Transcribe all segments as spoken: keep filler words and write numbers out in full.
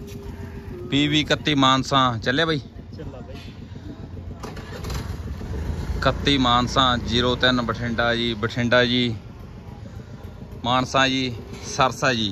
P V इकत्ती मानसा चले बई इकत्ती मानसा zero तीन बठिंडा जी बठिंडा जी मानसा जी सरसा जी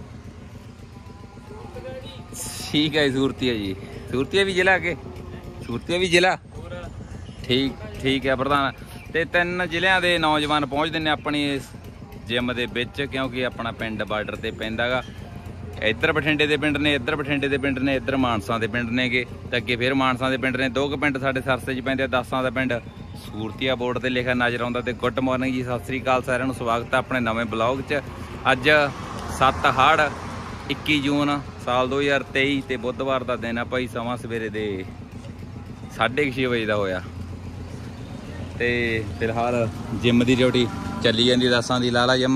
ठीक है। सूरतीया जी सूरतीया भी जिला के सूरतीया भी जिला ठीक ठीक है प्रधान। तो तीन जिलों के नौजवान पहुँचते हैं अपनी जिम के विच क्योंकि अपना पिंड बार्डर से पैंदा गा। इधर बठिंडे के पिंड ने इधर बठिंडे के पिंड ने इधर मानसा के पिंड ने गे तो अगे फिर मानसा के पिंड ने दो क पिंड साढ़े सरसे च पैंदे दसां का पिंड सूरतीया बोर्ड से लिखा नज़र आता। तो गुड मॉर्निंग जी सत श्री अकाल सारिਆਂ ਨੂੰ स्वागत है अपने नवे ब्लॉग च। अज सत्त हाड़ इक्की जून साल दो हज़ार तेई तो बुधवार का दिन है भाई। समा सवेरे दे साढ़े छे बजे का होया तो फिलहाल जिम की ड्यूटी चली जाती दसां की ला ला जिम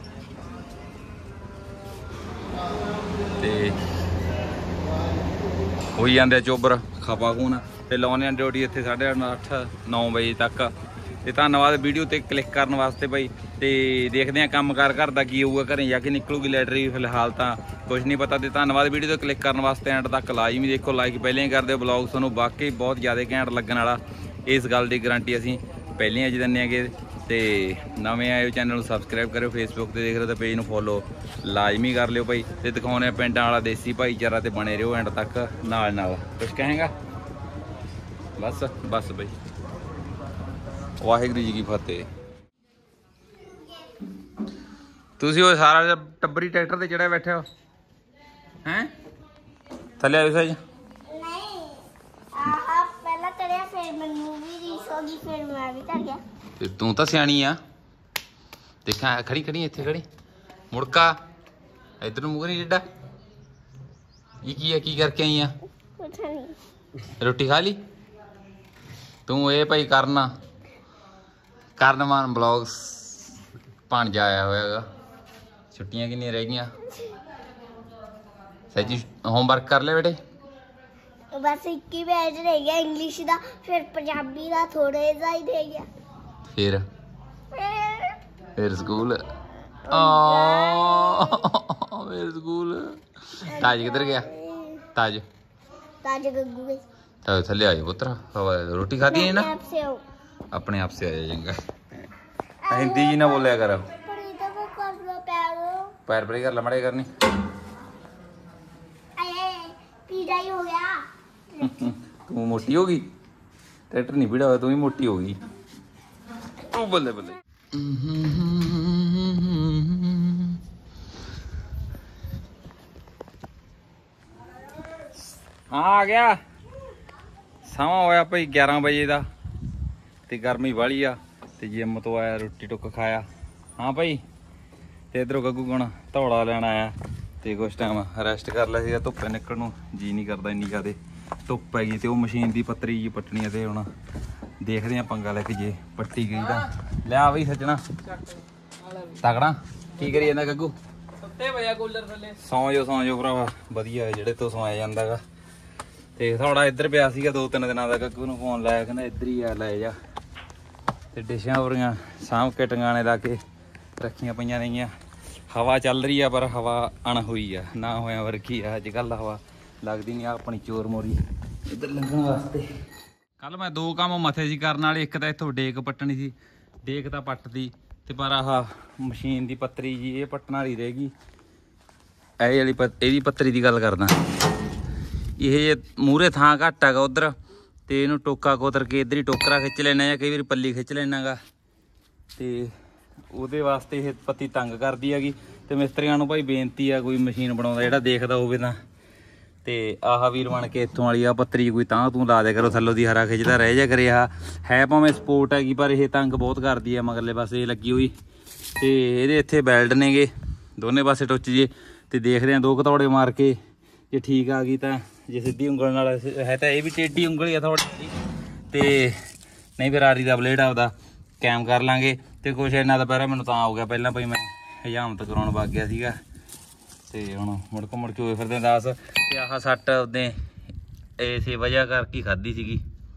हो जाते चोबर खपा खून तो लाने ड्यूटी इतने साढ़े अठ नौ बजे तक। तो धन्यवाद वीडियो ते क्लिक करने वास्ते भाई। तो देखते हैं काम कार घर का की होगा घरें जाके निकलूगी लैटरी फिलहाल तो कुछ नहीं पता। तो धन्यवाद वीडियो तो क्लिक करने वास्ते एंड तक लाजमी देखो लाइक पहले ही कर दो। ब्लॉग सूँ वाकई बहुत ज़्यादा घैंट लगन वाला इस गल की गारंटी असीं पहले अज दें कि तो नवे आए चैनल को सबसक्राइब करो। फेसबुक पर देख रहे हो तो पेज में फॉलो लाजमी कर लियो भाई। तो दिखाने पिंडां वाला देसी भाईचारा तो बने रहो एंड तक नाल नाल। कुछ कहेगा बस बस भाई वाहिगुरू जी की फतेह। तुसी वो सारा टब्बरी ट्रैक्टर ते चढ़ा बैठे हो हैं थले आयो सही ते तू तो सियाणी आ। देखा खड़ी खड़ी इत्थे खड़ी मुड़का इधर मुँह नहीं टेढ़ा ये की है की करके आई आ रोटी खा ली तू ये भाई करना करनमान ब्लॉग्स भांजा आया होएगा। छुट्टियां कितनी रह गई सची होमवर्क कर ले बेटे बस एक ही पेज रह गया इंग्लिश का फिर पंजाबी का थोड़ा सा ही रह गया फिर फिर स्कूल फिर स्कूल। ताज किधर गया ताज ताज गग्गू गई तो थले आए पुत्र रोटी खाती है ना आपसे हो अपने आप से आ जाएगा। हिंदी जी ना बोलिया कर पैर पर ही कर ला मड़े करनी पीड़ा ही हो गया। तू मोटी होगी ट्रैक्टर नहीं पीड़ा हुआ तू ही मोटी होगी। ओ बल्ले बल्ले हाँ आ गया समा होया भाई ग्यारह बजे का तो गर्मी वाली आ तो जिम तो आया रोटी टुक खाया। हाँ भाई तो इधरों गग्गू गुण धौड़ा लैन आया तो कुछ टाइम रैसट कर लिया। धुप्पे निकलण जी नहीं करता इन्नी ज़्यादा धुप्प हैगी तो मशीन की पत्तरी जी पट्टनी है तो हम देखते हैं पंगा लैके जे पट्टी गई तो लिया बई सजना तगड़ा की करी जाना गग्गू सौ जो सौ जो भरावा वधिया जेड़े तो सौया जाता गा। तो थोड़ा इधर पिया सीगा दो तीन दिनों का गग्गू नूं फोन लाया कहना इधर ही आ लै जा। तो डिशां पूरियां साम के टंगाने ला के रखियां पईयां नहींयां। हवा चल रही है पर हवा अणहोई है ना होया वर्गी है अजकल हवा लगती नहीं अपनी चोर मोरी इधर लंघण वास्ते। कल मैं दो काम मथे सी करने वाले एक तो इत्थों डेक पट्टनी सी डेक तो पट्टती तो पर आह मशीन की पत्तरी जी ये पट्टन वाली रह गई। ਇਹ ਵਾਲੀ ਇਹਦੀ ਪੱਤਰੀ ਦੀ ਗੱਲ ਕਰਦਾ ਇਹ ਮੂਹਰੇ ਥਾਂ ਘੱਟ ਹੈਗਾ ਉਧਰ ਤੇ ਇਹਨੂੰ ਟੋਕਾ ਕੋਤਰ ਕੇ ਇੱਧਰ ਹੀ ਟੋਕਰਾ ਖਿੱਚ ਲੈਣਾ ਜਾਂ ਕਈ ਵਾਰੀ ਪੱਲੀ ਖਿੱਚ ਲੈਣਾ ਗਾ ਤੇ ਉਹਦੇ ਵਾਸਤੇ ਇਹ ਪੱਤੀ ਤੰਗ ਕਰਦੀ ਹੈਗੀ। ਤੇ ਮਿਸਤਰੀਆਂ ਨੂੰ ਭਾਈ ਬੇਨਤੀ ਆ ਕੋਈ ਮਸ਼ੀਨ ਬਣਾਉਂਦਾ ਜਿਹੜਾ ਦੇਖਦਾ ਹੋਵੇ ਤਾਂ ਤੇ ਆਹ ਵੀਰ ਬਣ ਕੇ ਇੱਥੋਂ ਵਾਲੀ ਆ ਪੱਤਰੀ ਕੋਈ ਤਾਂ ਤੂੰ ਲਾ ਦਿਆ ਕਰੋ ਥੱਲੋਂ ਦੀ ਹਰਾ ਖਿੱਚਦਾ ਰਹਿ ਜਾ ਕਰੇ। ਆਹ ਹੈ ਭਾਵੇਂ ਸਪੋਰਟ ਹੈਗੀ ਪਰ ਇਹ ਤੰਗ ਬਹੁਤ ਕਰਦੀ ਆ ਮਗਰਲੇ ਪਾਸੇ ਲੱਗੀ ਹੋਈ ਤੇ ਇਹਦੇ ਇੱਥੇ ਬੈਲਟ ਨੇਗੇ ਦੋਨੇ ਪਾਸੇ ਟੁੱਚ ਜੇ ਤੇ ਦੇਖਦੇ ਆ ਦੋ ਘਤੌੜੇ ਮਾਰ ਕੇ ਜੇ ਠੀਕ ਆ ਗਈ ਤਾਂ ਜੇ ਸਿੱਧੀ ਉਂਗਲ ਨਾਲ ਹੈ ਤਾਂ ਇਹ ਵੀ ਟੇਢੀ ਉਂਗਲ ਹੀ ਆ ਥੋੜੀ ਤੇ ਨਹੀਂ ਫਿਰ ਆਰੀ ਦਾ ਬਲੇਡ ਆਪਦਾ ਕੈਮ ਕਰ ਲਾਂਗੇ। ਤੇ ਕੁਛ ਇਹਨਾਂ ਦਾ ਪਹਿਲਾਂ ਮੈਨੂੰ ਤਾਂ ਹੋ ਗਿਆ ਪਹਿਲਾਂ ਭਾਈ ਮੈਂ ਹਜਾਮਤ ਕਰਾਉਣ ਵਗ ਗਿਆ ਸੀਗਾ ਤੇ ਹੁਣ ਮੁੜਕ ਮੁੜ ਕੇ ਹੋਏ ਫਿਰਦੇ ਦੱਸ ਤੇ ਆਹ ਸੱਟ ਉਹਦੇ ਇਸੇ ਵਜ੍ਹਾ ਕਰਕੇ ਖਾਧੀ ਸੀਗੀ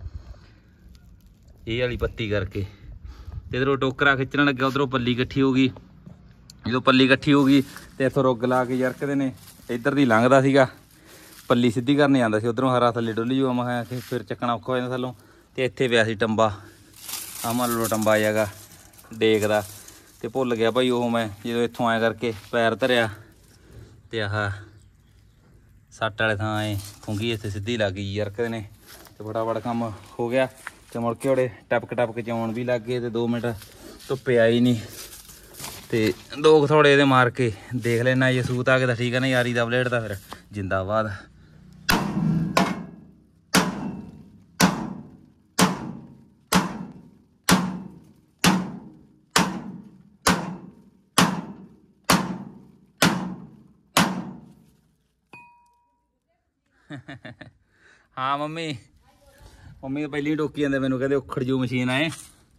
ਇਹ ਵਾਲੀ ਪੱਤੀ ਕਰਕੇ। ਤੇ ਇੱਧਰੋਂ ਟੋਕਰਾ ਖਿੱਚਣ ਲੱਗਿਆ ਉਧਰੋਂ ਪੱਲੀ ਇਕੱਠੀ ਹੋ ਗਈ ਜਦੋਂ ਪੱਲੀ ਇਕੱਠੀ ਹੋ ਗਈ ਤੇ ਇੱਥੋਂ ਰੁੱਗ ਲਾ ਕੇ ਜਰਕਦੇ ਨੇ ਇੱਧਰ ਦੀ ਲੰਘਦਾ ਸੀਗਾ ਪੱਲੀ ਸਿੱਧੀ ਕਰਨ ਜਾਂਦਾ ਸੀ, ਉਧਰੋਂ ਹਰਾ ਥੱਲੇ ਡੁੱਲ ਜੂਗਾ। ਮੈਂ ਕਿਹਾ ਫਿਰ ਚੱਕਣਾ ਔਖਾ ਹੋ ਜਾਂਦਾ ਥੱਲੋਂ। ਤੇ ਇੱਥੇ ਪਿਆ ਸੀ ਟੰਬਾ, ਆਹ ਮੰਨ ਲਓ ਟੰਬਾ ਹੈਗਾ ਡੇਕ ਦਾ, ਤੇ ਭੁੱਲ ਗਿਆ ਭਾਈ ਉਹ ਮੈਂ ਜਦੋਂ ਇੱਥੋਂ ਆਇਆ ਕਰਕੇ ਪੈਰ ਧਰਿਆ ਤੇ ਆਹ ਸੱਟ ਵਾਲੇ ਥਾਂ ਐ ਖੁੰਗੀ ਇੱਥੇ ਸਿੱਧੀ ਲੱਗ ਗਈ ਯਾਰ ਕਦੇ ਨੇ। ਤੇ ਫਟਾਫਟ ਕੰਮ ਹੋ ਗਿਆ ਤੇ ਮੁੜ ਕੇ ਉਹਦੇ ਟਪਕ ਟਪਕ ਚ ਆਉਣ ਵੀ ਲੱਗ ਗਏ ਤੇ ਦੋ ਮਿੰਟ ਧੁੱਪੇ ਆਈ ਨਹੀਂ। ਤੇ ਦੋ ਕੁ ਥੋੜੇ ਇਹਦੇ ਮਾਰ ਕੇ ਦੇਖ ਲੈਣਾ ਜੇ ਸੂਤ ਆ ਕੇ ਤਾਂ ਠੀਕ ਹੈ ਨਾ। ਯਾਰੀ ਦਾ ਬਲੇਡ ਤਾਂ ਫਿਰ ਜਿੰਦਾਬਾਦ। ਹਾਂ ਮੰਮੀ ਮੰਮੀ ਤਾਂ ਪਹਿਲੀ ਟੋਕੀ ਜਾਂਦੇ ਮੈਨੂੰ, ਕਹਿੰਦੇ ਉਖੜ ਜੂ ਮਸ਼ੀਨ ਆਏ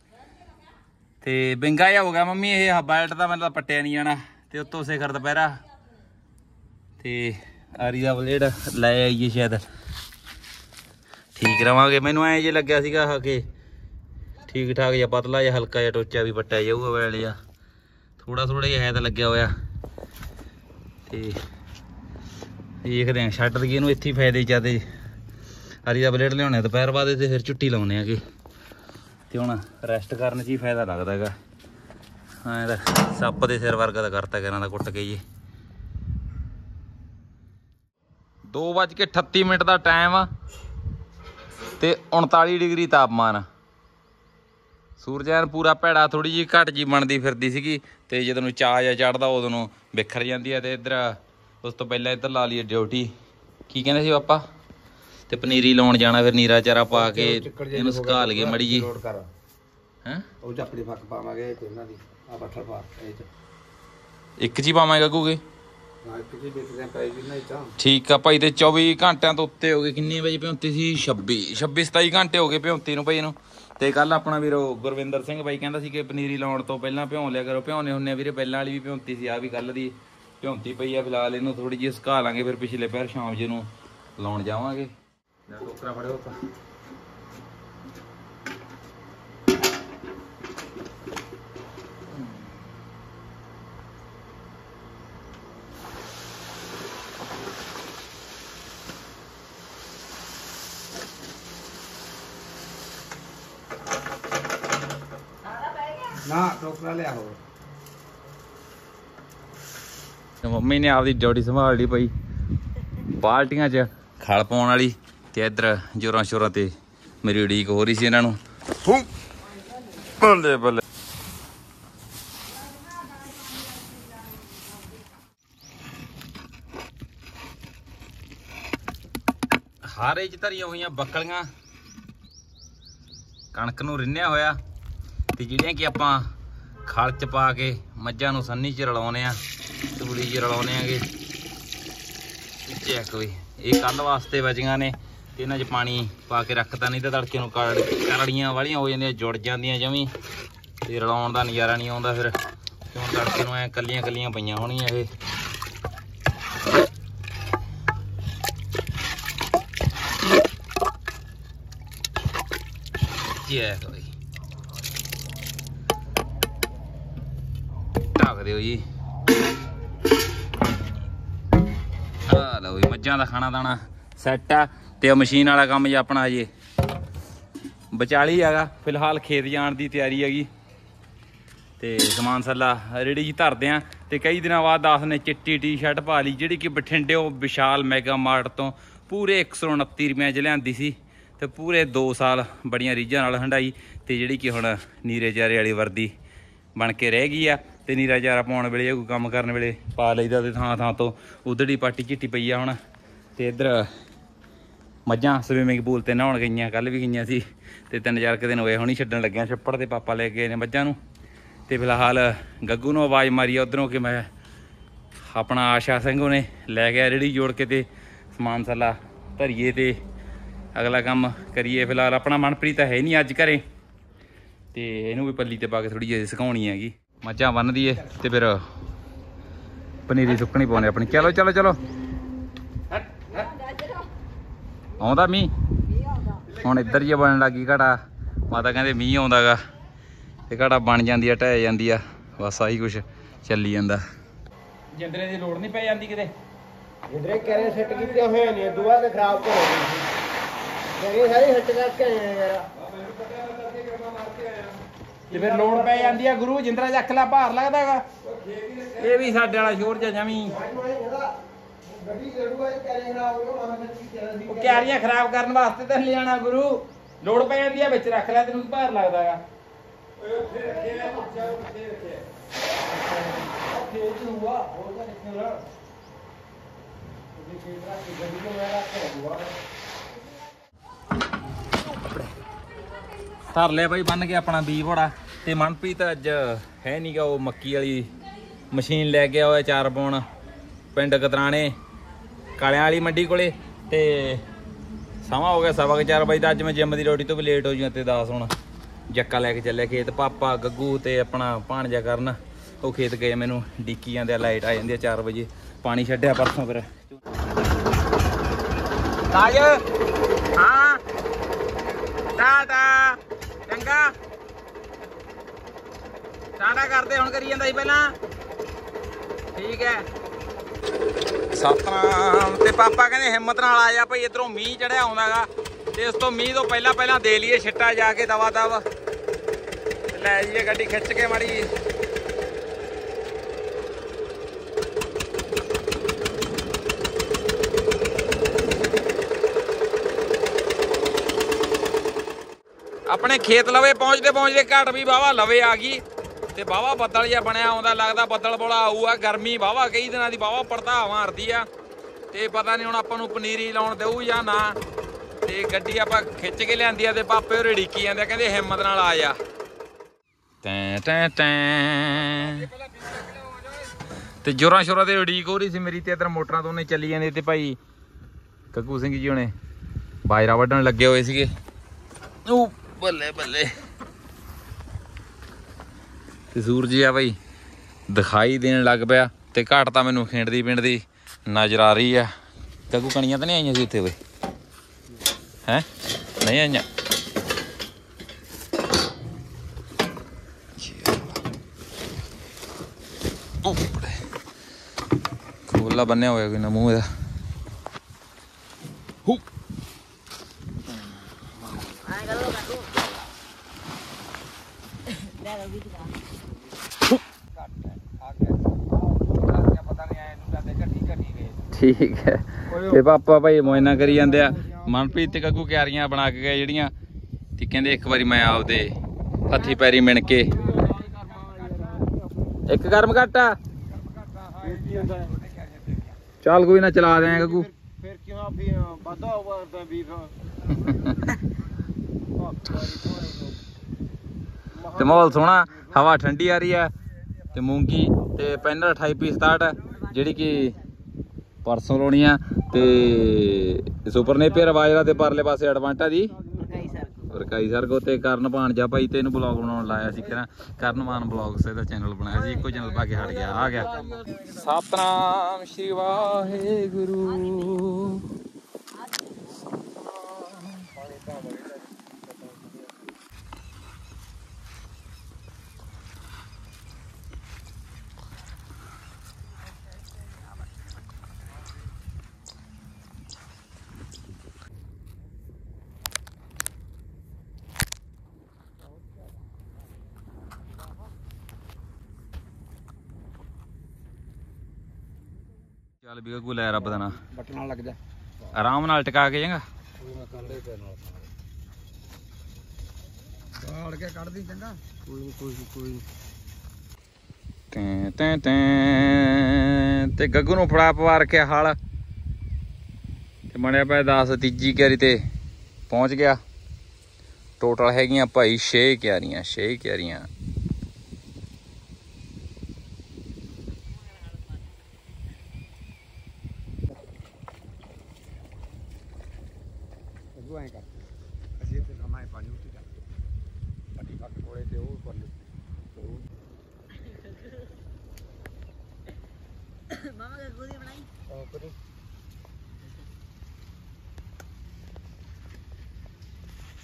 ਤੇ ਬਿੰਗਾ ਜਿਹਾ ਹੋ ਗਿਆ ਮੰਮੀ। ਇਹ ਬੈਲਟ ਤਾਂ ਮੈਨੂੰ ਤਾਂ ਪੱਟਿਆ ਨਹੀਂ ਜਾਣਾ ਤੇ ਉੱਤੋਂ ਸਿਖਰ ਦੁਪਹਿਰਾ ਤੇ ਆਰੀ ਦਾ ਬਲੇਡ ਲੈ ਆਈਏ ਸ਼ਾਇਦ ਠੀਕ ਰਵਾਂਗੇ। ਮੈਨੂੰ ਐਂ ਜੇ ਲੱਗਿਆ ਸੀਗਾ ਆਹ ਕਿ ਠੀਕ ਠਾਕ ਜਾਂ ਪਤਲਾ ਜਾਂ ਹਲਕਾ ਜਿਹਾ ਟੋਚਾ ਵੀ ਪੱਟਿਆ ਜਾਊਗਾ ਬੈਲ ਜਿਹਾ, ਥੋੜਾ ਥੋੜਾ ਜਿਹਾ ਹੈ ਤਾਂ ਲੱਗਿਆ ਹੋਇਆ। ਤੇ ਦੇਖਦੇ ਹਾਂ ਛੱਡ ਦਈਏ ਇਹਨੂੰ ਇੱਥੇ ਹੀ ਫਾਇਦੇ ਜ਼ਿਆਦੇ। ਹਰੀ ਦਾ ਬਲੇਡ ਲਿਆਉਣੇ ਦੁਪਹਿਰ ਬਾਅਦ ਤੇ ਫਿਰ ਛੁੱਟੀ ਲਾਉਣੇ ਹੈਗੇ ਤੇ ਹੁਣ ਰੈਸਟ ਕਰਨ 'ਚ ਹੀ ਫਾਇਦਾ ਲੱਗਦਾ ਹੈਗਾ। ਐਂ ਤਾਂ ਸੱਪ ਦੇ ਸਿਰ ਵਰਗਾ ਤਾਂ ਕਰਤਾ ਇਹਨਾਂ ਦਾ ਕੁੱਟ ਕੇ ਜੀ। ਦੋ ਵੱਜ ਕੇ ਅਠੱਤੀ ਮਿੰਟ ਦਾ ਟਾਈਮ ਆ ਤੇ ਉਨਤਾਲੀ ਡਿਗਰੀ ਤਾਪਮਾਨ। ਸੂਰਜ ਐਨ ਪੂਰਾ ਭੈੜਾ, ਥੋੜੀ ਜਿਹੀ ਘੱਟ ਜੀ ਬਣਦੀ ਫਿਰਦੀ ਸੀਗੀ ਤੇ ਜਦੋਂ ਨੂੰ ਚਾਅ ਜਿਹਾ ਚੜ੍ਹਦਾ ਉਦੋਂ ਨੂੰ ਬਿਖਰ ਜਾਂਦੀ ਹੈ। ਤੇ ਇੱਧਰ ਉਸ ਤੋਂ ਪਹਿਲਾਂ ਇੱਧਰ ਲਾ ਲਈਏ ਡਿਊਟੀ। ਕੀ ਕਹਿੰਦੇ ਸੀ ਪਾਪਾ? ਤੇ ਪਨੀਰੀ ਲਾਉਣ ਜਾਣਾ, ਫਿਰ ਨੀਰਾ ਚਾਰਾ ਪਾ ਕੇ ਇਹਨੂੰ ਸੁਕਾ ਲਈਏ ਮੜੀ ਜੀ। ਹੈਂ ਉਹ ਚ ਆਪਣੀ ਫੱਕ ਪਾਵਾਂਗੇ ਤੇ ਇਹਨਾਂ ਦੀ ਆ ਬੱਠਲ ਪਾ ਇਹ ਚ ਇੱਕ ਜੀ ਪਾਵਾਂਗੇ ਗੱਗੂਗੇ। ਹਾਂ ਇੱਕ ਜੀ ਦੇਖਦੇ ਆ ਪੈ ਜੀ ਨਾ ਇੱਥੇ। ਠੀਕ ਆ ਭਾਈ। ਤੇ ਚੌਵੀ ਘੰਟਿਆਂ ਤੋਂ ਉੱਤੇ ਹੋ ਗਏ। ਕਿੰਨੇ ਵਜੇ ਭਿਉਂਤੀ ਸੀ? ਛੱਬੀ ਛੱਬੀ ਸਤਾਈ ਘੰਟੇ ਹੋ ਗਏ ਭਿਉਂਤੀ ਨੂੰ ਭਾਈ ਇਹਨੂੰ। ਤੇ ਕੱਲ ਆਪਣਾ ਵੀਰੋ ਗੁਰਵਿੰਦਰ ਸਿੰਘ ਬਾਈ ਕਹਿੰਦਾ ਸੀ ਕਿ ਪਨੀਰੀ ਲਾਉਣ ਤੋਂ ਪਹਿਲਾਂ ਭਿਉਂ ਲਿਆ ਕਰੋ। ਭਿਉਂਨੇ ਹੁੰਨੇ ਵੀਰੇ, ਪਹਿਲਾਂ ਵਾਲੀ ਵੀ ਭਿਉਂਤੀ ਸੀ, ਆ ਵੀ ਕੱਲ ਦੀ ਭਿਉਂਤੀ ਪਈ ਆ। ਫਿਲਹਾਲ ਇਹਨੂੰ ਥੋੜੀ ਜਿਹੀ ਸੁਕਾ ਲਾਂਗੇ, ਫਿਰ ਪਿਛਲੇ ਪੈਰ ਸ਼ਾਮ ਜੀ ਨੂੰ ਲਾਉਣ ਜਾਵਾਂਗੇ। ਟੋਕਰਾ ਫੜਿਓ ਤਾਂ ਨਾ ਟੋਕਰਾ ਲਿਆ ਹੋਰ। ਮੰਮੀ ਨੇ ਆਪਦੀ ਡਿਊਟੀ ਸੰਭਾਲ ਲਈ ਪਈ, ਬਾਲਟੀਆਂ 'ਚ ਖਲ ਪਾਉਣ ਵਾਲੀ। ਤੇ ਇੱਧਰ ਜ਼ੋਰਾਂ ਸ਼ੋਰਾਂ ਤੇ ਮੇਰੀ ਉਡੀਕ ਹੋ ਰਹੀ ਸੀ ਇਹਨਾਂ ਨੂੰ। ਬੱਲੇ ਬੱਲੇ ਹਾਰੇ 'ਚ ਧਰੀਆਂ ਹੋਈਆਂ ਬੱਕਲੀਆਂ, ਕਣਕ ਨੂੰ ਰਿੰਨਿਆ ਹੋਇਆ ਤੇ ਜਿਹੜੀਆਂ ਕਿ ਆਪਾਂ ਖਲ 'ਚ ਪਾ ਕੇ ਮੱਝਾਂ ਨੂੰ ਸੰਨੀ 'ਚ ਰਲਾਉਂਦੇ ਆ, ਤੂੜੀ 'ਚ ਰਲਾਉਂਦੇ ਆਗੇ। ਚੈੱਕ ਵੀ ਇਹ ਕੱਲ ਵਾਸਤੇ ਬਚੀਆਂ ਨੇ ਤੇ ਇਹਨਾਂ 'ਚ ਪਾਣੀ ਪਾ ਕੇ ਰੱਖਦਾ, ਨਹੀਂ ਤਾਂ ਤੜਕੇ ਨੂੰ ਕਰੜੀਆਂ ਵਾਲੀਆਂ ਹੋ ਜਾਂਦੀਆਂ, ਜੁੜ ਜਾਂਦੀਆਂ ਜਮੀ ਤੇ ਰਲਾਉਣ ਦਾ ਨਜ਼ਾਰਾ ਨਹੀਂ ਆਉਂਦਾ। ਫਿਰ ਕਿਉਂ ਤੜਕੇ ਨੂੰ ਐ ਕੱਲੀਆਂ ਕੱਲੀਆਂ ਪਈਆਂ ਹੋਣੀਆਂ ਇਹ। ਚੈੱਕ ਬਈ ਢੱਕ ਦਿਓ ਜੀ। ਆ ਲਓ ਜੀ ਮੱਝਾਂ ਦਾ ਖਾਣਾ ਦਾਣਾ ਸੈੱਟ ਆ। ਤੇ ਮਸ਼ੀਨ ਵਾਲਾ ਕੰਮ ਜੀ ਆਪਣਾ ਹਜੇ ਵਿਚਾਲੀ ਹੈਗਾ। ਫਿਲਹਾਲ ਖੇਤ ਜਾਣ ਦੀ ਤਿਆਰੀ ਹੈਗੀ ਤੇ ਸਮਾਨ ਸੱਲਾ ਰੇੜੀ ਜੀ ਧਰਦੇ ਆ। ਤੇ ਕਈ ਦਿਨਾਂ ਬਾਅਦ ਦਾਸ ਨੇ ਚਿੱਟੀ ਟੀ ਸ਼ਰਟ ਪਾ ਲਈ, ਜਿਹੜੀ ਕਿ ਬਠਿੰਡਿਓ ਵਿਸ਼ਾਲ ਮੈਗਾ ਮਾਰਟ ਤੋਂ ਪੂਰੇ ਇੱਕ ਸੌ ਉਨੱਤੀ ਰੁਪਏ 'ਚ ਲਿਆਂਦੀ ਸੀ ਤੇ ਪੂਰੇ ਦੋ ਸਾਲ ਬੜੀਆਂ ਰੀਝਾਂ ਨਾਲ ਹੰਡਾਈ। ਤੇ ਜਿਹੜੀ ਕਿ ਹੁਣ ਨੀਰੇ ਚਾਰੇ ਵਾਲੀ ਵਰਦੀ ਬਣ ਕੇ ਰਹਿ ਗਈ ਆ। ਤੇ ਨੀਰਾ ਚਾਰਾ ਪਾਉਣ ਵੇਲੇ ਕੋਈ ਕੰਮ ਕਰਨ ਵੇਲੇ ਪਾ ਲਈਦਾ। ਤੇ ਥਾਂ ਥਾਂ ਤੋਂ ਉਧੜੀ ਪਾਟੀ ਝਿੱਟੀ ਪਈ ਆ ਹੁਣ। ਤੇ ਇੱਧਰ ਮੱਝਾਂ ਸਵੀਮਿੰਗ ਪੂਲ ਤੇ ਨਹਾਉਣ ਗਈਆਂ, ਕੱਲ ਵੀ ਗਈਆਂ ਸੀ ਤੇ ਤਿੰਨ ਚਾਰ ਕੁ ਦਿਨ ਹੋਏ ਹੁਣੀ ਛੱਡਣ ਲੱਗਿਆ। ਛੱਪੜ ਤੇ ਪਾਪਾ ਲੈ ਕੇ ਗਏ ਨੇ ਮੱਝਾਂ ਨੂੰ। ਤੇ ਫਿਲਹਾਲ ਗੱਗੂ ਨੂੰ ਆਵਾਜ਼ ਮਾਰੀ ਆ ਉੱਧਰੋਂ ਕਿ ਮੈਂ ਆਪਣਾ ਆਸ਼ਾ ਸਿੰਘ ਉਹਨੇ ਲੈ ਗਿਆ ਰੇੜੀ ਜੋੜ ਕੇ ਤੇ ਸਮਾਨ ਸੱਲਾ ਧਰੀਏ ਤੇ ਅਗਲਾ ਕੰਮ ਕਰੀਏ। ਫਿਲਹਾਲ ਆਪਣਾ ਮਨਪ੍ਰੀਤ ਹੈ ਨਹੀਂ ਅੱਜ ਘਰੇ ਤੇ ਇਹਨੂੰ ਵੀ ਪੱਲੀ ਤੇ ਪਾ ਕੇ ਥੋੜੀ ਜਿਹੀ ਸੁਕਾਉਣੀ ਹੈਗੀ। ਮੱਝਾਂ ਬੰਨ ਦੀਏ ਤੇ ਫਿਰ ਪਨੀਰੀ ਸੁੱਕਣੀ ਪਾਉਣੀ ਆਪਣੀ। ਚਲੋ ਚਲੋ ਚਲੋ ਆਉਂਦਾ ਮੀਂਹ ਹੁਣ ਇੱਧਰ ਹੀ ਬਣਨ ਲੱਗੀ ਘੜਾ। ਮਾਤਾ ਕਹਿੰਦੇ ਮੀਂਹ ਆਉਂਦਾ ਗਾ ਤੇ ਘੜਾ ਬਣ ਜਾਂਦੀ ਆ, ਢਹਿ ਜਾਂਦੀ ਆ, ਬਸ ਆਹੀ ਕੁਛ ਚੱਲੀ ਜਾਂਦਾ। ਜਿੰਦਰੇ ਦੀ ਲੋੜ ਨਹੀਂ ਪੈ ਜਾਂਦੀ ਕਿਤੇ। ਜਿੰਦਰੇ ਕਰੇ ਸੈੱਟ ਕੀਤੇ ਹੋਏ ਨੇ ਦੁਆ ਤੇ ਖਰਾਬ ਹੋ ਗਈ ਸੀ ਕਰੇ ਸਾਰੇ ਹੱਟ ਕਰਕੇ ਆਏ ਆ ਯਾਰ ਤੇ ਫਿਰ ਲੋੜ ਪੈ ਜਾਂਦੀ ਆ ਗੁਰੂ ਜਿੰਦਰਾ ਚੱਕ ਲਾ ਭਾਰ ਲੱਗਦਾ ਹੈਗਾ ਇਹ ਵੀ ਸਾਡੇ ਵਾਲਾ ਸ਼ੋਰ ਜਾਂ ਜਮੀ ਗੱਡੀ ਜ਼ਰੂਰ ਹੈ ਕਰੇ ਖਰਾਬ ਹੋ ਗਿਆ ਮੈਂ ਕੀ ਕਰਾਂ ਉਹ ਕਿਆਰੀਆਂ ਖਰਾਬ ਕਰਨ ਵਾਸਤੇ ਤਾਂ ਲਿਆਣਾ ਗੁਰੂ ਲੋੜ ਪੈ ਜਾਂਦੀ ਆ ਵਿੱਚ ਰੱਖ ਲੈ ਤੈਨੂੰ ਭਾਰ ਲੱਗਦਾ ਹੈਗਾ ਓਏ ਉੱਥੇ ਰੱਖਿਆ ਉੱਥੇ ਉੱਥੇ ਰੱਖਿਆ ਉੱਥੇ ਇਹ ਹੁਆ ਹੋਰ ਤਾਂ ਨਿਕਲ ਰਿਹਾ ਉਹਦੇ ਕੇਟਰਾ ਦੀ ਗੱਡੀ ਨੂੰ ਮੈਂ ਰੱਖ ਦੂਆ ਧਰ ਲਿਆ ਬਾਈ ਬੰਨ ਕੇ ਆਪਣਾ ਬੀ ਘੋੜਾ ਤੇ ਮਨਪ੍ਰੀਤ ਅੱਜ ਹੈ ਨਹੀਂਗਾ ਉਹ ਮੱਕੀ ਵਾਲੀ ਮਸ਼ੀਨ ਲੈ ਕੇ ਆਇਆ ਚਾਰ ਪਾਉਣ ਪਿੰਡ ਕਤਰਾਣੇ ਕਾਲਿਆਂ ਵਾਲੀ ਮੰਡੀ ਕੋਲੇ ਤੇ ਸਮਾਂ ਹੋ ਗਿਆ ਸਵਾ ਕੁ ਚਾਰ ਵਜੇ ਦਾ ਅੱਜ ਮੈਂ ਜਿੰਮ ਦੀ ਰੋਟੀ ਤੋਂ ਵੀ ਲੇਟ ਹੋ ਜੂਆਂ ਤੇ ਦਸ ਹੁਣ ਜੱਕਾ ਲੈ ਕੇ ਚੱਲਿਆ ਖੇਤ ਪਾਪਾ ਗੱਗੂ ਤੇ ਆਪਣਾ ਭਾਣਜਾ ਕਰਨ ਉਹ ਖੇਤ ਗਏ ਮੈਨੂੰ ਡੀਕੀ ਜਾਂਦੇ ਆ ਲਾਈਟ ਆ ਜਾਂਦੀ ਆ ਚਾਰ ਵਜੇ ਪਾਣੀ ਛੱਡਿਆ ਪਰਸੋਂ ਫਿਰ ਤਾਜ ਹਾਂ ਟਾਟਾ ਚੰਗਾ ਟਾਟਾ ਕਰਦੇ ਹੁਣ ਕਰੀ ਜਾਂਦਾ ਸੀ ਪਹਿਲਾਂ ਠੀਕ ਹੈ ਸਤਨਾਮ ਤੇ ਪਾਪਾ ਕਹਿੰਦੇ ਹਿੰਮਤ ਨਾਲ ਆ ਜਾ ਭਾਈ ਇਧਰੋਂ ਮੀਂਹ ਚੜਿਆ ਆਉਂਦਾਗਾ ਤੇ ਇਸ ਤੋਂ ਮੀਂਹ ਤੋਂ ਪਹਿਲਾਂ ਪਹਿਲਾਂ ਦੇ ਲਈਏ ਛਿੱਟਾ ਜਾ ਕੇ ਦਵਾ ਦਵ ਲੈ ਜਾਈਏ ਗੱਡੀ ਖਿੱਚ ਕੇ ਮਾੜੀ ਆਪਣੇ ਖੇਤ ਲਵੇ ਪਹੁੰਚਦੇ ਪਹੁੰਚਦੇ ਘਾਟ ਵੀ ਵਾਹਵਾ ਲਵੇ ਆ ਗਈ ਤੇ ਵਾਹਵਾ ਬੱਦਲ ਜਿਹਾ ਬਣਿਆ ਆਉਂਦਾ ਲੱਗਦਾ ਬੱਦਲ ਬੋਲਾ ਆਊਗਾ ਗਰਮੀ ਵਾਹਵਾ ਕਈ ਦਿਨਾਂ ਦੀ ਵਾਹਵਾ ਪੜਤਾ ਮਾਰਦੀ ਆ ਤੇ ਪਤਾ ਨਹੀਂ ਹੁਣ ਆਪਾਂ ਨੂੰ ਪਨੀਰੀ ਲਾਉਣ ਦੇਊ ਜਾਂ ਨਾ ਤੇ ਗੱਡੀ ਆਪਾਂ ਖਿੱਚ ਕੇ ਲਿਆਂਦੀ ਆ ਤੇ ਪਾਪੇ ਹੋਰੇ ਢੀਕੀ ਜਾਂਦੇ ਕਹਿੰਦੇ ਹਿੰਮਤ ਨਾਲ ਆ ਜਾ ਟੈਂ ਟੈਂ ਟੈਂ ਤੇ ਜੋਰਾਂ ਸ਼ੋਰਾਂ ਤੇ ਉਡੀਕ ਹੋ ਰਹੀ ਸੀ ਮੇਰੀ ਤੇ ਇਧਰ ਮੋਟਰਾਂ ਦੋਨੇ ਚੱਲੀ ਜਾਂਦੇ ਤੇ ਭਾਈ ਕੱਕੂ ਸਿੰਘ ਜੀ ਹੁਣੇ ਬਾਜਰਾ ਵੱਢਣ ਲੱਗੇ ਹੋਏ ਸੀਗੇ ਉਹ ਬੱਲੇ ਬੱਲੇ ਤੇ ਸੂਰਜ ਆ ਭਾਈ ਦਿਖਾਈ ਦੇਣ ਲੱਗ ਪਿਆ ਤੇ ਘਾਟ ਤਾਂ ਮੈਨੂੰ ਖਿੰਡਦੀ ਪਿੰਡਦੀ ਨਜ਼ਰ ਆ ਰਹੀ ਆ ਕੱਕੂ ਕਣੀਆਂ ਤਾਂ ਨਹੀਂ ਆਈਆਂ ਸੀ ਉੱਥੇ ਵੇ ਹੈ ਨਹੀਂ ਆਈਆਂ ਖੋਲਾ ਬੰਨਿਆ ਹੋਇਆ ਕੋਈ ਨਾ ਮੂੰਹ ਇਹਦਾ ਹੂ ਠੀਕ ਹੈ ਤੇ ਪਾਪਾ ਭਾਈ ਮੋਇਨਾ ਕਰੀ ਜਾਂਦੇ ਆ ਮਨਪ੍ਰੀਤ ਤੇ ਕੱਗੂ ਕਿਆਰੀਆਂ ਬਣਾ ਕੇ ਗਏ ਜਿਹੜੀਆਂ ਤੇ ਕਹਿੰਦੇ ਇੱਕ ਵਾਰੀ ਮੈਂ ਆਪਦੇ ਹੱਥੀ ਪੈਰੀ ਮਿਣ ਕੇ ਇੱਕ ਗਰਮ ਘੱਟ ਆ ਚੱਲ ਕੋਈ ਨਾ ਚਲਾ ਦੇ ਕੱਗੂ ਫਿਰ ਕਿਉਂ ਵੀ ਵਾਧਾ ਹੋਵਦਾ ਵੀ ਤੇ ਮਾਹੌਲ ਸੋਹਣਾ ਹਵਾ ਠੰਡੀ ਆ ਰਹੀ ਹੈ ਤੇ ਮੂੰਗੀ ਤੇ ਪੈਨਲ ਅਠਾਈ ਪੀ ਸਤਾਹਠ ਜਿਹੜੀ ਕਿ ਪਰਸੋਂ ਲਾਉਣੀ ਆ ਤੇ ਸੁਪਰ ਨੇਪੀਅਰ ਬਾਜਰਾ ਤੇ ਪਰਲੇ ਪਾਸੇ ਐਡਵਾਂਟਾ ਦੀ ਰਕਾਈ ਸਰਗੋ ਤੇ ਕਰਨ ਭਾਣਜਾ ਭਾਈ ਤੇ ਇਹਨੂੰ ਬਲੌਗ ਬਣਾਉਣ ਲਾਇਆ ਸੀ ਕਿਹੜਾ ਕਰਨਮਾਨ ਬਲੌਗਸ ਇਹਦਾ ਚੈਨਲ ਬਣਾਇਆ ਸੀ ਇੱਕੋ ਚੈਨਲ ਪਾ ਕੇ ਹਟ ਗਿਆ ਆ ਗਿਆ ਸਤਨਾਮ ਸ਼੍ਰੀ ਵਾਹਿਗੁਰੂ ਚੱਲ ਵੀ ਗੱਗੂ ਲੈ ਰੱਬ ਦਾ ਨਾਂ ਬਟਨਾ ਲੱਗ ਜਾ ਆਰਾਮ ਨਾਲ ਟਿਕਾ ਕੇ ਜਾਂਗਾ ਕਾੜ ਕੇ ਕੱਢਦੀ ਚੰਗਾ ਕੋਈ ਕੋਈ ਕੋਈ ਤੈਂ ਤੈਂ ਤੈਂ ਤੇ ਗੱਗੂ ਨੂੰ ਫੜਾ ਪਵਾ ਰੱਖਿਆ ਹਲ ਤੇ ਬਣਿਆ ਪਿਆ ਦਸ ਤੀਜੀ ਕਿਆਰੀ ਤੇ ਪਹੁੰਚ ਗਿਆ ਟੋਟਲ ਹੈਗੀਆਂ ਭਾਈ ਛੇ ਕਿਆਰੀਆਂ ਛੇ ਕਿਆਰੀਆਂ ਐਂ ਕਰ ਅਸੀਂ ਤੇ ਸਮਾਂ ਪਾਣੀ ਉੱਤੇ ਜਾ ਪੱਟੀ ਪੱਕ ਕੋਲੇ ਤੇ ਉਹ ਕਰ ਲਓ ਮਾਮਾ ਦਾ ਗੋਦੀ ਬਣਾਈ ਉਹ ਕਰੀ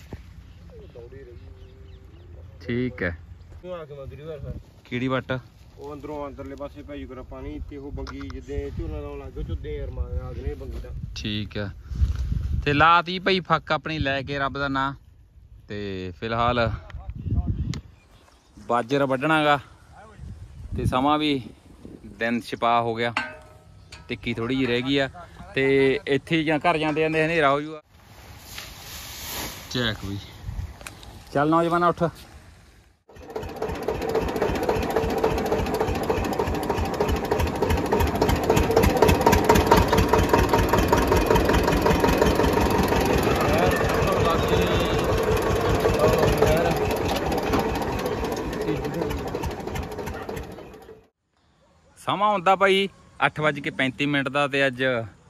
ਠੀਕ ਹੈ ਕਿਉਂ ਆ ਕੇ ਮੰਦਰੀ ਵਾਰ ਫਿਰ ਕਿਹੜੀ ਵੱਟ ਉਹ ਅੰਦਰੋਂ ਅੰਦਰਲੇ ਪਾਸੇ ਭਾਈ ਕਰਾ ਪਾਣੀ ਤੇ ਉਹ ਬੰਗੀ ਜਿੱਦੇ ਝੋਨਾ ਲਾਉਣ ਲੱਗ ਗਏ ਚੁੱਦੇ ਯਾਰ ਮਾਰ ਆਗਨੇ ਬੰਗੀ ਦਾ। ਠੀਕ ਆ ਤੇ ਲਾਤੀ ਭਾਈ ਫੱਕ ਆਪਣੀ ਲੈ ਕੇ ਰੱਬ ਦਾ ਨਾਂ। ਤੇ ਫਿਲਹਾਲ ਬਾਜਰ ਵੱਢਣਾਗਾ ਤੇ ਸਮਾਂ ਵੀ ਦਿਨ ਛਪਾ ਹੋ ਗਿਆ, ਟਿੱਕੀ ਥੋੜੀ ਜਿਹੀ ਰਹਿ ਗਈ ਆ ਤੇ ਇੱਥੇ ਜਾਂ ਘਰ ਜਾਂਦੇ ਜਾਂਦੇ ਹਨੇਰਾ ਹੋ ਜੂਗਾ। ਚੈੱਕ ਵੀ ਚੱਲ ਨੌਜਵਾਨਾ ਉੱਠ। ਸਮਾਂ ਹੁੰਦਾ ਭਾਈ ਅੱਠ ਵੱਜ ਕੇ ਪੈਂਤੀ ਮਿੰਟ ਦਾ ਤੇ ਅੱਜ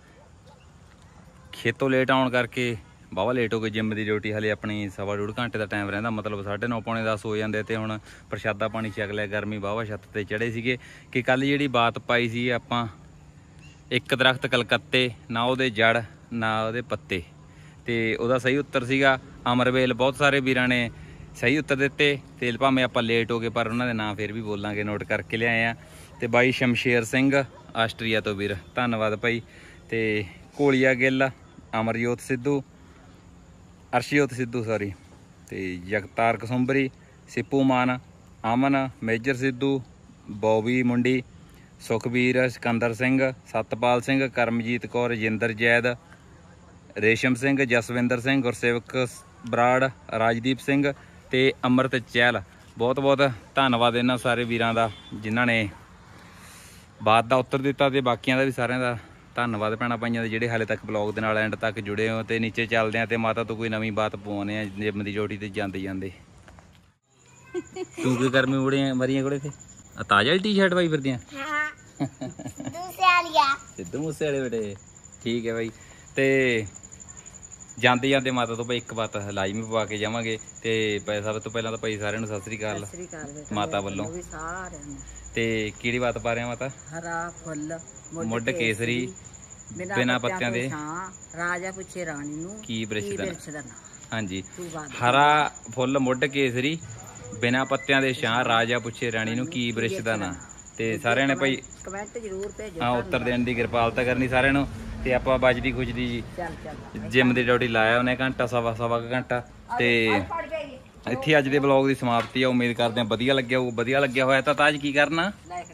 ਖੇਤੋਂ ਲੇਟ ਆਉਣ ਕਰਕੇ ਬਾਵਾ ਲੇਟ ਹੋ ਗਏ। ਜਿੰਮ ਦੀ ਡਿਊਟੀ ਹਲੇ ਆਪਣੀ ਸਵਾ ਡੂਢ ਘੰਟੇ ਦਾ ਟਾਈਮ ਰਹਿੰਦਾ, ਮਤਲਬ ਸਾਢੇ ਨੌ ਪੌਣੇ ਦਸ ਹੋ ਜਾਂਦੇ ਤੇ ਹੁਣ ਪ੍ਰਸ਼ਾਦਾ ਪਾਣੀ ਛਕ ਲਿਆ। ਗਰਮੀ ਬਾਵਾ ਛੱਤ ਤੇ ਚੜੇ ਸੀਗੇ ਕਿ ਕੱਲ ਜਿਹੜੀ ਬਾਤ ਪਾਈ ਸੀ ਆਪਾਂ, ਇੱਕ ਦਰਖਤ ਕਲਕੱਤੇ ਨਾ ਉਹਦੇ ਜੜ ਨਾ ਉਹਦੇ ਪੱਤੇ, ਤੇ ਉਹਦਾ ਸਹੀ ਉੱਤਰ ਸੀਗਾ ਅਮਰਵੇਲ। ਬਹੁਤ ਸਾਰੇ ਵੀਰਾਂ ਨੇ ਸਹੀ ਉੱਤਰ ਦਿੱਤੇ ਤੇ ਭਾਵੇਂ ਆਪਾਂ ਲੇਟ ਹੋ ਗਏ ਪਰ ਉਹਨਾਂ ਦੇ ਨਾਂ ਫਿਰ ਵੀ ਬੋਲਾਂਗੇ, ਨੋਟ ਕਰਕੇ ਲਿਆਏ ਆ। ਤੇ ਬਾਈ ਸ਼ਮਸ਼ੇਰ ਸਿੰਘ ਆਸਟਰੀਆ ਤੋਂ ਵੀਰ, ਧੰਨਵਾਦ ਭਾਈ। ਤੇ ਕੋਲੀਆ ਗਿੱਲ, ਅਮਰਜੋਤ ਸਿੱਧੂ, ਅਰਸ਼ਜੋਤ ਸਿੱਧੂ ਸੌਰੀ, ਤੇ ਜਗਤਾਰ ਕਸੁੰਬਰੀ, ਸਿੱਪੂ ਮਾਨ, ਅਮਨ, ਮੇਜਰ ਸਿੱਧੂ, ਬੋਬੀ ਮੁੰਡੀ, ਸੁਖਬੀਰ, ਸਿਕੰਦਰ ਸਿੰਘ, ਸਤਪਾਲ ਸਿੰਘ, ਕਰਮਜੀਤ ਕੌਰ, ਰਜਿੰਦਰ ਜੈਦ, ਰੇਸ਼ਮ ਸਿੰਘ, ਜਸਵਿੰਦਰ ਸਿੰਘ, ਗੁਰਸੇਵਕ ਬਰਾੜ, ਰਾਜਦੀਪ ਸਿੰਘ ਤੇ ਅਮਰਤ ਚਹਿਲ। ਬਹੁਤ ਬਹੁਤ ਧੰਨਵਾਦ ਇਹਨਾਂ ਸਾਰੇ ਵੀਰਾਂ ਦਾ ਜਿਨ੍ਹਾਂ ਨੇ ਬਾਤ ਦਾ ਉੱਤਰ ਦਿੱਤਾ ਤੇ ਬਾਕੀਆਂ ਦਾ ਵੀ ਸਾਰਿਆਂ ਦਾ ਧੰਨਵਾਦ ਭੈਣਾਂ ਭਾਈਆਂ ਦੇ ਜਿਹੜੇ ਹਾਲੇ ਤੱਕ ਬਲੌਗ ਦੇ ਨਾਲ ਐਂਡ ਤੱਕ ਜੁੜੇ ਹੋ। ਤੇ ਨੀਚੇ ਚੱਲਦੇ ਆ ਤੇ ਮਾਤਾ ਤੋਂ ਕੋਈ ਨਵੀਂ ਬਾਤ ਪਵਾਉਂਦੇ ਆ ਜਿੰਮ ਦੀ ਡਿਊਟੀ ਤੇ ਜਾਂਦੇ ਜਾਂਦੇ। ਤੂੰ ਕੀ ਗਰਮੀ ਉੜੇ ਮਰੀਆਂ ਕੋਲੇ ਤੇ ਆ ਤਾਜ਼ਾ ਟੀ-ਸ਼ਰਟ ਪਾਈ ਫਿਰਦੀਆਂ? ਹਾਂ ਦੂਸਰੇ ਵਾਲੀਆ ਸਿੱਧੂ ਮੂਸੇ ਵਾਲੇ ਬੇਟੇ। ਠੀਕ ਹੈ ਬਾਈ। ਤੇ ਜਾਂਦੇ ਜਾਂਦੇ ਮਾਤਾ ਤੋਂ ਭਾਈ ਇੱਕ ਬਾਤ ਲਾਜ਼ਮੀ ਪਵਾ ਕੇ ਜਾਵਾਂਗੇ। ਤੇ ਸਭ ਤੋਂ ਪਹਿਲਾਂ ਤਾਂ ਭਾਈ ਸਾਰਿਆਂ ਨੂੰ ਸਤਿ ਸ੍ਰੀ ਅਕਾਲ ਮਾਤਾ ਵੱਲੋਂ। ਤੇ ਕਿਹੜੀ ਬਾਤ ਪਾ ਰਹੇ ਮਾਤਾ? ਹਰਾ ਫੁੱਲ ਮੁੱਢ ਕੇਸਰੀ ਬਿਨਾਂ ਪੱਤਿਆਂ ਦੇ ਰਾਜਾ ਪੁੱਛੇ ਰਾਣੀ ਨੂੰ ਕੀ ਬ੍ਰਿਸ਼ ਦਾ ਨਾਂ। ਹਾਂਜੀ, ਹਰਾ ਫੁੱਲ ਮੁੱਢ ਕੇਸਰੀ ਬਿਨਾਂ ਪੱਤਿਆਂ ਦੇ ਛਾਂ, ਰਾਜਾ ਪੁੱਛੇ ਰਾਣੀ ਨੂੰ ਕੀ ਬ੍ਰਿਸ਼ ਦਾ ਨਾਂ। ਤੇ ਸਾਰਿਆਂ ਨੇ ਭਾਈ ਕਮੈਂਟ ਜ਼ਰੂਰ ਭੇਜੋ, ਹਾਂ ਉੱਤਰ ਦੇਣ ਦੀ ਕਿਰਪਾਲਤਾ ਕਰਨੀ ਸਾਰਿਆਂ ਨੂੰ। ਤੇ ਆਪਾਂ ਬਜਦੀ ਖੁਸ਼ਦੀ ਜੀ ਜਿੰਮ ਦੀ ਡਿਊਟੀ ਲਾਇਆ ਉਹਨੇ ਘੰਟਾ ਸਵਾ ਸਵਾ ਘੰਟਾ। ਤੇ ਇੱਥੇ ਅੱਜ ਦੇ ਬਲੌਗ ਦੀ ਸਮਾਪਤੀ ਆ। ਉਮੀਦ ਕਰਦੇ ਹਾਂ ਵਧੀਆ ਲੱਗਿਆ ਹੋਊ। ਵਧੀਆ ਲੱਗਿਆ ਹੋਇਆ ਤਾਂ ਤਾਜ ਕੀ ਕਰਨਾ?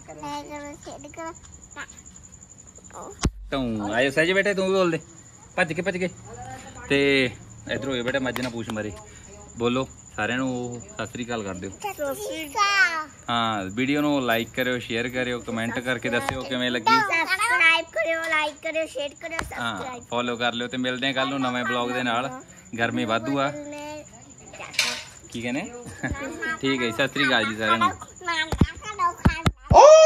ਤੂੰ ਆਇਓ ਸਹਿਜ ਬੇਟੇ, ਤੂੰ ਵੀ ਬੋਲ ਦੇ ਭੱਜ ਕੇ ਭੱਜ ਕੇ। ਤੇ ਇਧਰ ਹੋਏ ਬੇਟੇ ਮੱਝ ਨਾ ਪੂਛ ਮਾਰੇ। ਬੋਲੋ ਸਾਰਿਆਂ ਨੂੰ ਸਤਿ ਸ੍ਰੀ ਅਕਾਲ ਕਰ ਦਿਓ। ਹਾਂ, ਵੀਡੀਓ ਨੂੰ ਲਾਈਕ ਕਰਿਓ, ਸ਼ੇਅਰ ਕਰਿਓ, ਕਮੈਂਟ ਕਰਕੇ ਦੱਸਿਓ ਕਿਵੇਂ ਲੱਗੀ। ਸਬਸਕ੍ਰਾਈਬ ਕਰਿਓ, ਲਾਈਕ ਕਰਿਓ, ਸ਼ੇਅਰ ਕਰਿਓ, ਹਾਂ ਸਬਸਕ੍ਰਾਈਬ ਫੋਲੋ ਕਰ ਲਿਓ। ਤੇ ਮਿਲਦੇ ਹਾਂ ਕੱਲ ਨੂੰ ਨਵੇਂ ਬਲੌਗ ਦੇ ਨਾਲ। ਗਰਮੀ ਵਾਧੂ ਆ ਕੀ ਕਹਿੰਦੇ? ਠੀਕ ਹੈ ਜੀ, ਸਤਿ ਸ੍ਰੀ ਅਕਾਲ ਜੀ ਸਾਰਿਆਂ ਨੂੰ।